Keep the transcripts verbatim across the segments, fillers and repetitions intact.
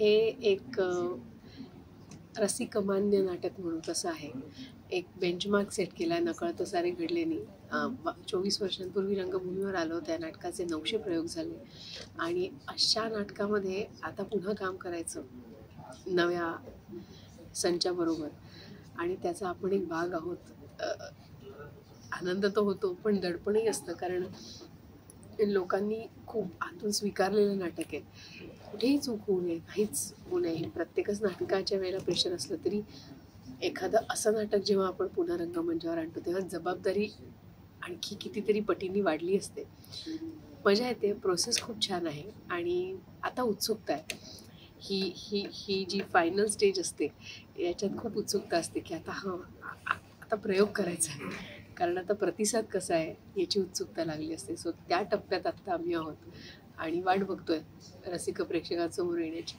हे एक रसिकमान्य नाटक म्हणून कसं आहे, एक बेंचमार्क सेट केला आहे नकळत सारे घडलेनी. चोवीस वर्षांपूर्वी रंगभूमीवर आलो, त्या नाटकाचे नऊशे प्रयोग झाले आणि अशा नाटकामध्ये आता पुन्हा काम करायचं नव्या संचाबरोबर आणि त्याचा आपण एक भाग आहोत. आनंद तर होतो पण दडपणही असतं, कारण लोकांनी खूप आतून स्वीकारलेलं नाटक आहे. कुठेही चूक होऊ नये, काहीच होऊ नये. प्रत्येकच नाटकाच्या वेळेला प्रेशर असलं तरी एखादं असं नाटक जेव्हा आपण पुन्हा रंगमंचावर आणतो तेव्हा जबाबदारी आणखी कितीतरी पटींनी वाढली असते. मजा येते, प्रोसेस खूप छान आहे आणि आता उत्सुकता आहे. ही ही ही जी फायनल स्टेज असते याच्यात खूप उत्सुकता असते की आता हां आता प्रयोग करायचा आहे, कारण आता प्रतिसाद कसा आहे याची उत्सुकता लागली असते. सो त्या टप्प्यात आत्ता आम्ही आहोत आणि वाट बघतोय रसिक प्रेक्षकांसमोर येण्याची.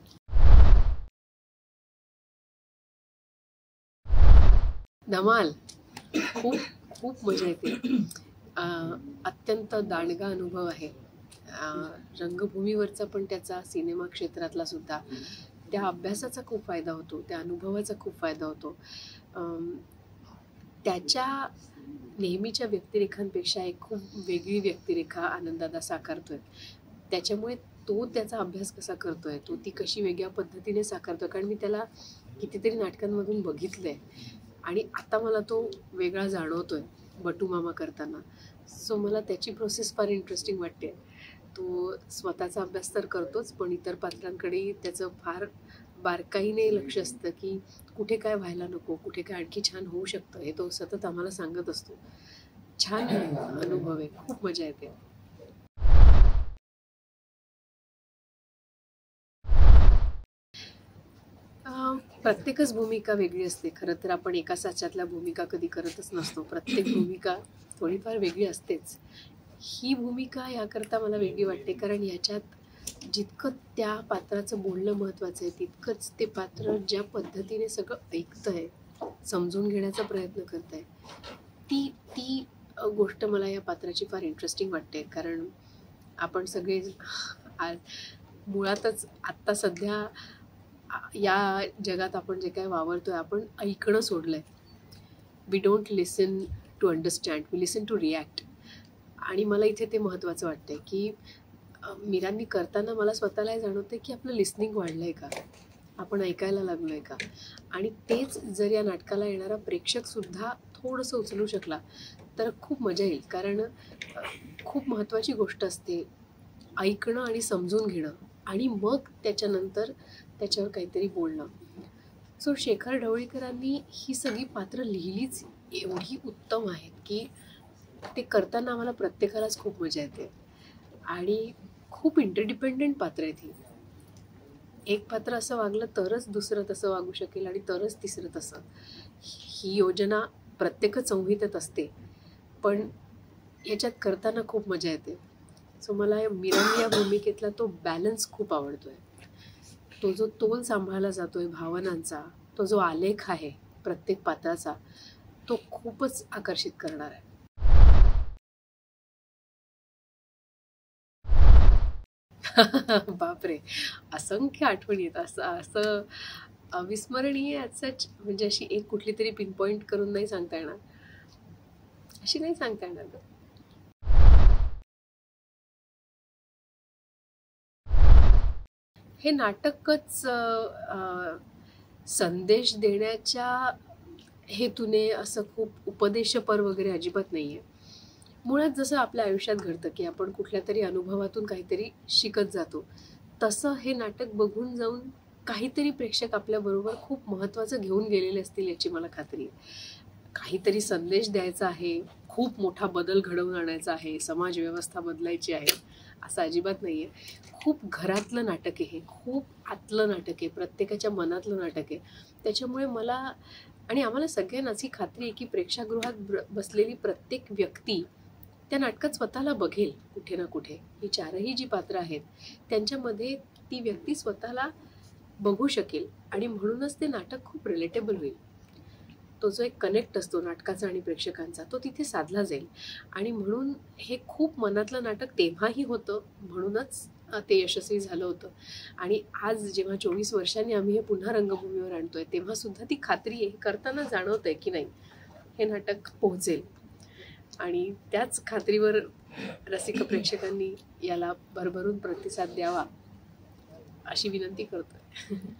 धमाल, खूप खूप मजा येते. अत्यंत दांडगा अनुभव आहे रंगभूमीवरचा, पण त्याचा सिनेमा क्षेत्रातला सुद्धा. त्या अभ्यासाचा खूप फायदा होतो, त्या अनुभवाचा खूप फायदा होतो. त्याच्या नेहमीच्या व्यक्तिरेखांपेक्षा एक खूप वेगळी व्यक्तिरेखा आनंददादा साकारतोय. त्याच्यामुळे तो त्याचा अभ्यास कसा करतोय, तो ती कशी वेगळ्या पद्धतीने साकारतोय, कारण मी त्याला कितीतरी नाटकांमधून बघितलंय आणि आता मला तो वेगळा जाणवतोय बटू मामा करताना. सो मला त्याची प्रोसेस फार इंटरेस्टिंग वाटते. तो स्वतःचा अभ्यास तर करतोच, पण इतर पात्रांकडेही त्याचं फार बारकाईने लक्ष असतं की कुठे काय व्हायला नको, कुठे काय आणखी छान होऊ शकतं, हे तो सतत आम्हाला सांगत असतो. छान अनुभव आहे, खूप मजा येते. प्रत्येकच भूमिका वेगळी असते. खरं तर आपण एका साच्यातल्या भूमिका कधी करतच नसतो. प्रत्येक भूमिका थोडीफार वेगळी असतेच. ही भूमिका याकरता मला वेगळी वाटते कारण याच्यात जितकं त्या पात्राचं बोलणं महत्त्वाचं आहे, तितकंच ते पात्र ज्या पद्धतीने सगळं ऐकतंय, समजून घेण्याचा प्रयत्न करतंय, ती ती गोष्ट मला या पात्राची फार इंटरेस्टिंग वाटते. कारण आपण सगळे मुळातच आत्ता सध्या या जगात आपण जे काय वावरतोय आपण ऐकणं सोडलंय. We don't listen to understand, we listen to react. आणि मला इथे ते महत्त्वाचं वाटतंय की मीरांनी करताना मला स्वतःला जाणवतंय की आपलं लिसनिंग वाढलंय का, आपण ऐकायला लागलोय का. आणि तेच जर या नाटकाला येणारा प्रेक्षक सुद्धा थोडंसं उचलू शकला तर खूप मजा येईल. कारण खूप महत्त्वाची गोष्ट असते ऐकणं आणि समजून घेणं आणि मग त्याच्यानंतर त्याच्यावर काहीतरी बोलणं. सो शेखर ढवळीकरांनी ही सगळी पात्र लिहिलीच एवढी उत्तम आहेत की ते करताना आम्हाला प्रत्येकालाच खूप मजा येते. आणि खूप इंटरडिपेंडंट पात्र आहेत ही. एक पात्र असं वागलं तरच दुसरं तसं वागू शकेल आणि तरच तिसरं तसं. ही योजना प्रत्येकच संहितेत असते, पण याच्यात करताना खूप मजा येते. सो मला मीरांनी या भूमिकेतला तो बॅलन्स खूप आवडतोय. तो जो तोल सांभाळला जातोय भावनांचा, तो जो आलेख आहे प्रत्येक पात्राचा, तो खूपच आकर्षित करणार आहे. बापरे, असंख्य आठवणी आहेत. असं असं अविस्मरणीय सच म्हणजे अशी एक कुठली तरी पिन पॉइंट करून नाही सांगता येणार, अशी नाही सांगता येणार. हे नाटकच संदेश देण्याच्या हेतूने असं खूप उपदेशपर वगैरे अजिबात नाही आहे. मुळात जसं आपल्या आयुष्यात घडतं की आपण कुठल्या तरी अनुभवातून काहीतरी शिकत जातो, तसं हे नाटक बघून जाऊन काहीतरी प्रेक्षक आपल्याबरोबर खूप महत्त्वाचं घेऊन गेलेले असतील याची मला खात्री आहे. काहीतरी संदेश द्यायचा आहे, खूप मोठा बदल घडवून आणायचा आहे, समाजव्यवस्था बदलायची आहे, असं अजिबात नाही आहे. खूप घरातलं नाटक आहे हे, खूप आतलं नाटक आहे, प्रत्येकाच्या मनातलं नाटक आहे. त्याच्यामुळे मला आणि आम्हाला सगळ्यांनाच ही खात्री आहे की प्रेक्षागृहात बसलेली प्रत्येक व्यक्ती त्या नाटकात स्वतःला बघेल कुठे ना कुठे. ही चारही जी पात्र आहेत त्यांच्यामध्ये ती व्यक्ती स्वतःला बघू शकेल आणि म्हणूनच ते नाटक खूप रिलेटेबल होईल. तो जो एक कनेक्ट असतो नाटकाचा आणि प्रेक्षकांचा, तो तिथे साधला जाईल. आणि म्हणून हे खूप मनातलं नाटक तेव्हाही होतं, म्हणूनच ते यशस्वी झालं होतं. आणि आज जेव्हा चोवीस वर्षांनी आम्ही हे पुन्हा रंगभूमीवर आणतोय तेव्हा सुद्धा ती खात्री आहे, करताना जाणवत आहे की नाही हे नाटक पोहोचेल. आणि त्याच खात्रीवर रसिक प्रेक्षकांनी याला भरभरून प्रतिसाद द्यावा अशी विनंती करतोय.